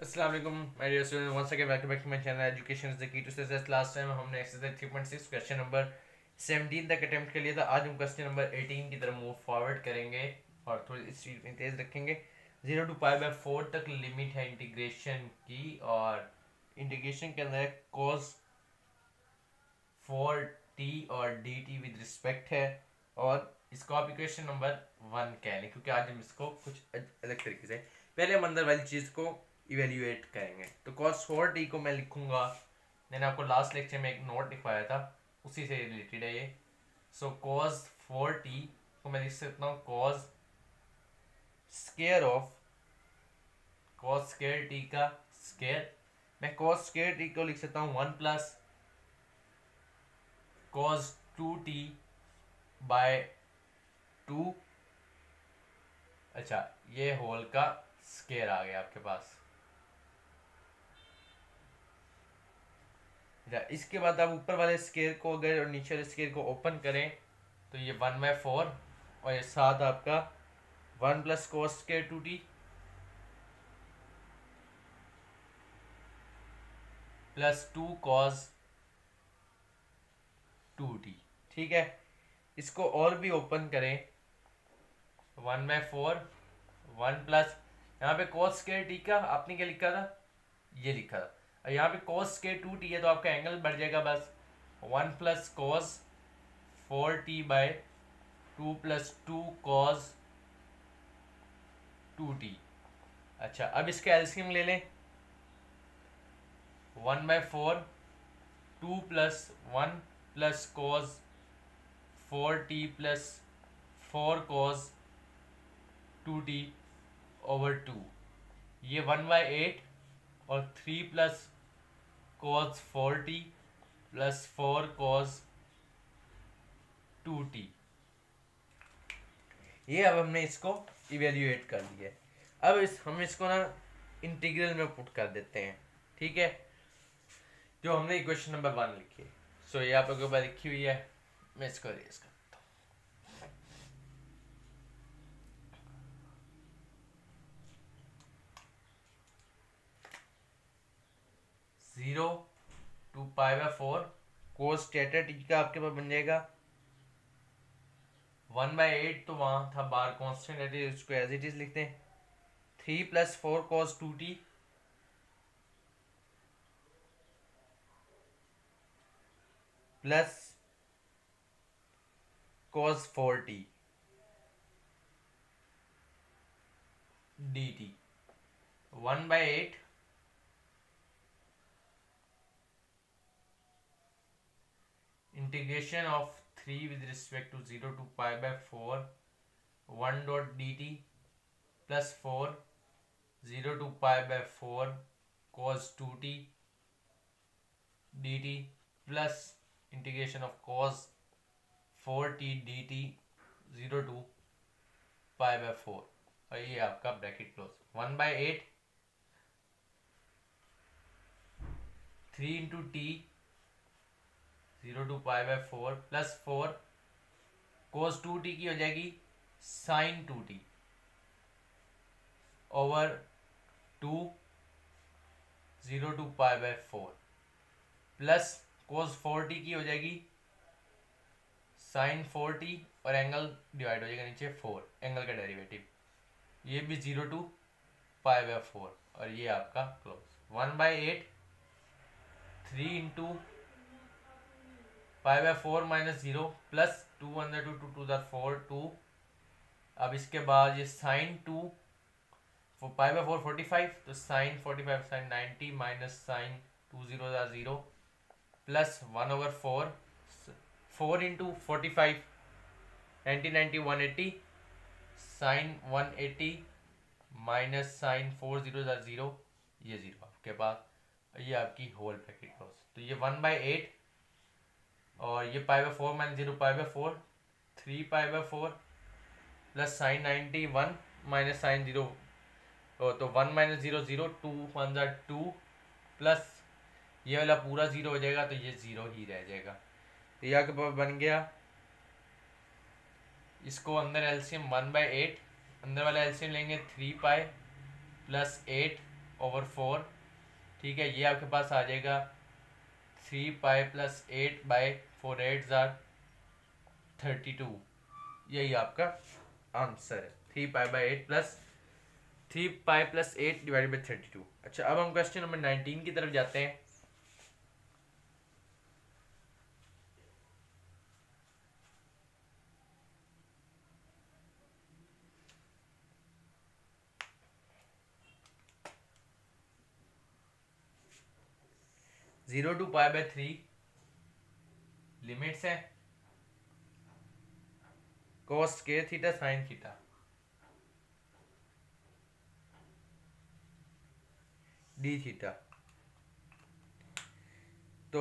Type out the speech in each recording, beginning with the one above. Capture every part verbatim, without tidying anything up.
अस्सलाम वालेकुम my dear student, once again welcome back to my channel education is the key to success. Last time हमने exercise three point six question number seventeen तक attempt कर लिया था। आज हम क्वेश्चन नंबर एटीन की तरफ मूव फॉरवर्ड करेंगे और थोड़ी स्पीड में तेज रखेंगे। Zero to pi by four तक लिमिट है इंटीग्रेशन की, और इंटीग्रेशन के अंदर कॉस फोर टी और डी टी विद रिस्पेक्ट है, और इसको आप इक्वेशन नंबर वन कह लें क्योंकि आज हम इसको कुछ अलग तरीके से पहले हम अंदर वाली चीज़ को इवेल्युएट करेंगे। तो कॉस फोर टी को मैं लिखूंगा, मैंने आपको लास्ट लेक्चर में एक नोट लिखवाया था, उसी से रिलेटेड है ये। सो कॉस फोर टी को मैं लिख सकता हूँ cos square of cos square t का स्केयर। मैं कॉस स्केयर टी को लिख सकता हूँ one plus cos two t by two. अच्छा, ये होल का स्केयर आ गया आपके पास। अच्छा, इसके बाद आप ऊपर वाले स्केयर को अगर और नीचे वाले स्केयर को ओपन करें तो ये वन बाय फोर, और ये साथ आपका one plus cos square two t plus two cos two t. ठीक है, इसको और भी ओपन करें, one by four one plus यहाँ पे कॉस स्केयर टी का आपने क्या लिखा था, ये लिखा था, और यहाँ पे कॉस स्केयर टू टी है तो आपका एंगल बढ़ जाएगा बस one plus cos four t by two plus two cos two t. अच्छा, अब इसका एलसीएम ले लें, one by four two plus one plus cos four t plus four cos two t over two, ये one by eight, और three plus cos four t plus four cos two t. ये अब हमने इसको evaluate कर लिया है। अब इस हम इसको ना इंटीग्रल में पुट कर देते हैं। ठीक है, जो हमने इक्वेशन नंबर वन लिखी है। सो ये आप लोगों के पास लिखी हुई है, मैं इसको रेज करता हूँ। Zero to pi by four cos theta t का आपके पास बन जाएगा वन बाई एट, तो वहां था बार कॉन्स्टेंट है, इसको एज इट इज लिखते हैं। Three plus four cos two t plus cos four t d t, one by eight integration of three with respect to zero to pi by four one dot d t plus four zero to pi by four cos two t d t plus integration of cos four t d t zero to pi by four, और ये आपका bracket close. One by eight three into T zero to pi by four plus four cos two t की हो जाएगी sine two t over two zero to pi by four plus cos four t की हो जाएगी sine four t, और angle divide हो जाएगा नीचे फोर, एंगल का डेरिवेटिव, ये भी zero to pi by four, और ये आपका close. One by eight three into pi by four minus zero plus two अंदर two two to there four two. अब इसके बाद ये sine two pi by four forty five, तो sine forty five sine ninety minus sine two zero दर zero plus one over four, four into forty five ninety ninety one eighty sine one eighty minus sine four zero दर zero, ये zero आपके पास, ये आपकी whole bracket close. तो ये one by eight और ये pi by four minus zero pi by four, three pi by four plus sine ninety one minus sine zero, तो one minus zero zero, two one ज़ा two, plus ये वाला पूरा zero हो जाएगा, तो ये जीरो ही रह जाएगा। तो यह आपके पास बन गया, इसको अंदर एलसीएम वन बाई एट, अंदर वाला एलसीएम लेंगे three pi plus eight over four, ठीक है। ये आपके पास आ जाएगा three pi plus eight by four eight ज़ार थर्टी टू। यही आपका आंसर है, three pi by eight plus three pi plus eight divided by thirty two. अच्छा, अब हम क्वेश्चन नंबर नाइनटीन की तरफ जाते हैं। Zero to pi by three limits है cos square theta sine theta. D theta. तो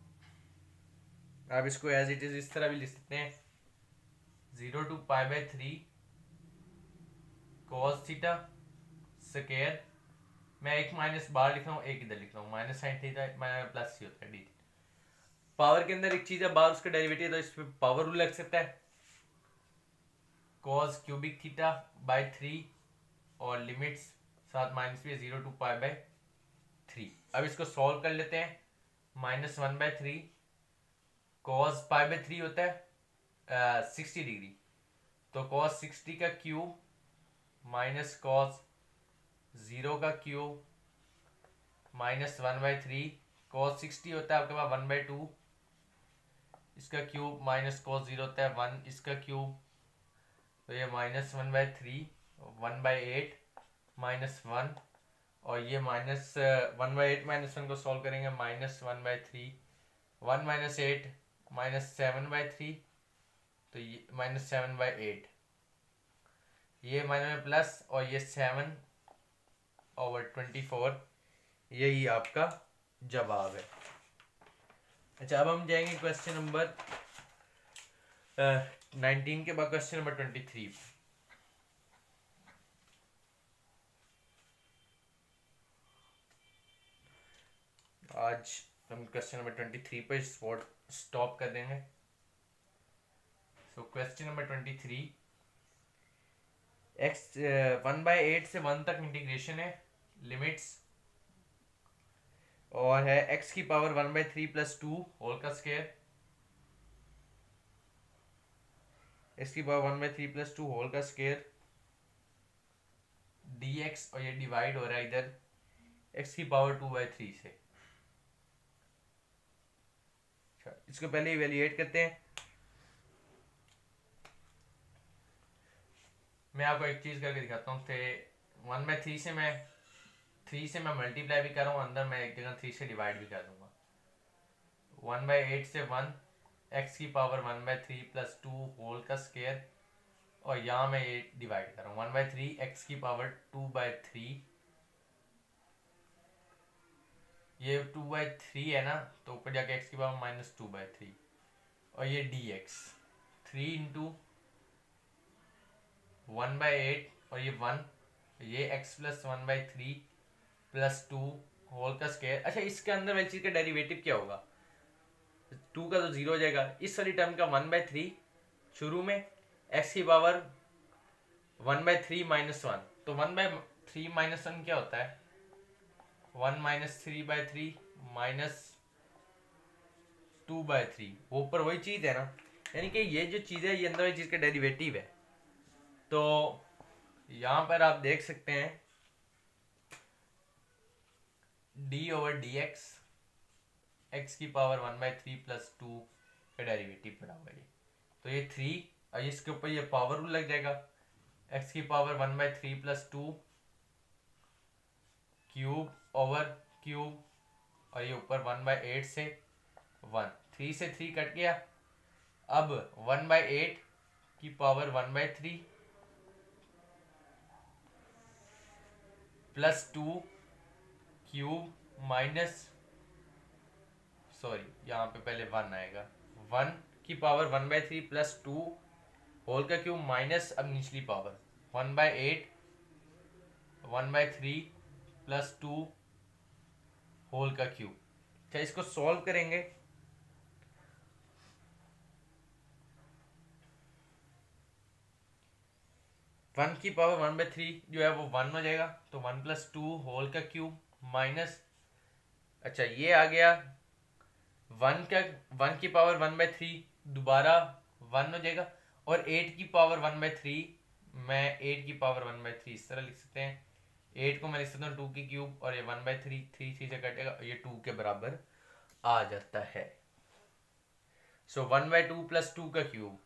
आप इसको एज इट इज इस तरह भी लिख सकते हैं, zero to pi by three cos theta square, मैं एक माइनस बाहर लिख रहा हूँ, एक इधर लिख रहा हूँ, minus sine theta minus plus C होता है डी। पावर के अंदर एक चीज है, बाहर उसका डेरिवेटिव, तो इस पे पावर रूल लग सकता है, cos cubic theta by three और लिमिट्स साथ माइनस भी zero to pi by three. अब इसको सॉल्व कर लेते हैं। Minus one by three cos pi by three होता है सिक्सटी डिग्री, तो cos सिक्सटी का क्यूब माइनस cos जीरो का cube minus one by three, cos sixty होता है आपके पास वन बाई टू, इसका क्यूब माइनस cos जीरो होता है वन, इसका क्यूब, तो ये minus one by three, one by eight minus one, और ये minus one by eight minus one को सॉल्व करेंगे, minus one by three, one minus eight minus seven by three, तो ये माइनस सेवन बाई एट, ये minus plus, और ये seven over twenty four. यही आपका जवाब है। अच्छा, अब हम जाएंगे क्वेश्चन नंबर नाइनटीन के बाद क्वेश्चन नंबर ट्वेंटी थ्री। आज हम क्वेश्चन नंबर ट्वेंटी थ्री पर स्पॉट स्टॉप कर देंगे। So question number twenty three, x one by eight से वन तक इंटीग्रेशन है, लिमिट्स, और है एक्स की power one by three plus two whole का स्क्वायर, एक्स की power one by three plus two whole का स्क्वायर डी एक्स, और ये डिवाइड हो रहा है इधर एक्स की पावर टू बाई थ्री से। इसको पहले इवेल्युएट करते हैं। मैं आपको एक चीज करके दिखाता हूँ, वन बाई थ्री से मैं थ्री से मैं मल्टीप्लाई भी कर रहा हूँ, अंदर मैं एक जगह थ्री से डिवाइड भी कर दूंगा। वन बाई एट से वन, एक्स की power one by three plus two whole का स्क्वायर, और यहाँ मैं ये डिवाइड कर रहा हूँ, वन बाई थ्री एक्स की पावर टू बाई थ्री, ये टू बाई थ्री है ना, तो ऊपर जाके एक्स की power minus two by three, और ये d x three into one by eight, और ये वन, ये x plus one by three plus two whole का स्क्वायर। अच्छा, इसके अंदर वाली चीज का डेरिवेटिव क्या होगा, टू का तो जीरो हो जाएगा, इस वाली टर्म का वन बाई थ्री, शुरू में एक्स की power one by three minus one, तो one by three minus one क्या होता है, one minus three by three minus two by three, वो ऊपर वही चीज है ना, यानी कि ये जो चीज है ये अंदर वाली चीज का डेरिवेटिव है। तो यहां पर आप देख सकते हैं d over d x, x की power one by three plus two का डेरिवेटिव पड़ा हुआ है, तो ये थ्री, और इसके ऊपर ये पावर रूल लग जाएगा, एक्स की power one by three plus two cube over cube, और ये ऊपर वन बाई एट से वन, थ्री से थ्री कट गया, अब वन बाई एट की power one by three plus two cube minus, sorry यहाँ पे पहले वन आएगा, वन की power one by three plus two whole का क्यूब माइनस, अब निचली power one by eight one by three plus two whole का क्यूब। अच्छा, इसको सॉल्व करेंगे, वन की पावर वन बाई थ्री जो है वो वन हो जाएगा, तो वन प्लस टू होल का क्यूब माइनस, अच्छा ये आ गया वन का, वन की पावर वन बाई थ्री दोबारा वन हो जाएगा, और एट की पावर वन बाई थ्री, मैं एट की पावर वन बाई थ्री इस तरह लिख सकते हैं, एट को मैं लिख सकता हूँ टू की क्यूब, और ये one by three, three three से कटेगा, ये टू के बराबर आ जाता है। सो one by two plus two का क्यूब,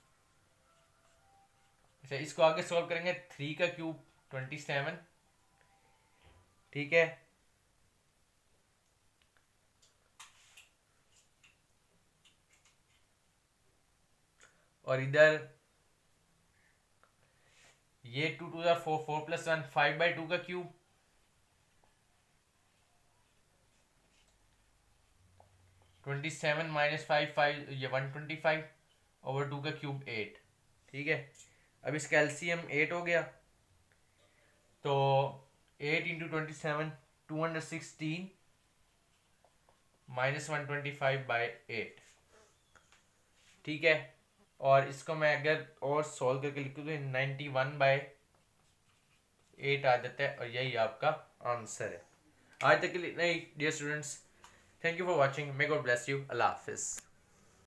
अच्छा इसको आगे सॉल्व करेंगे, थ्री का क्यूब ट्वेंटी सेवन, ठीक है, और इधर ये टू टू जार four, four plus one, five by two का cube, twenty seven minus five, five ये one twenty five, over two का क्यूब एट, ठीक है। अब इसका एलसीएम एट हो गया, तो eight into twenty seven two hundred sixteen minus one twenty five by eight, ठीक है। और इसको मैं अगर और सॉल्व करके लिखूँ तो नाइन्टी वन बाई एट आ जाता है, और यही आपका आंसर है। आज तक के लिए नहीं dear students, thank you for watching, may God bless you, Allah हाफिज़।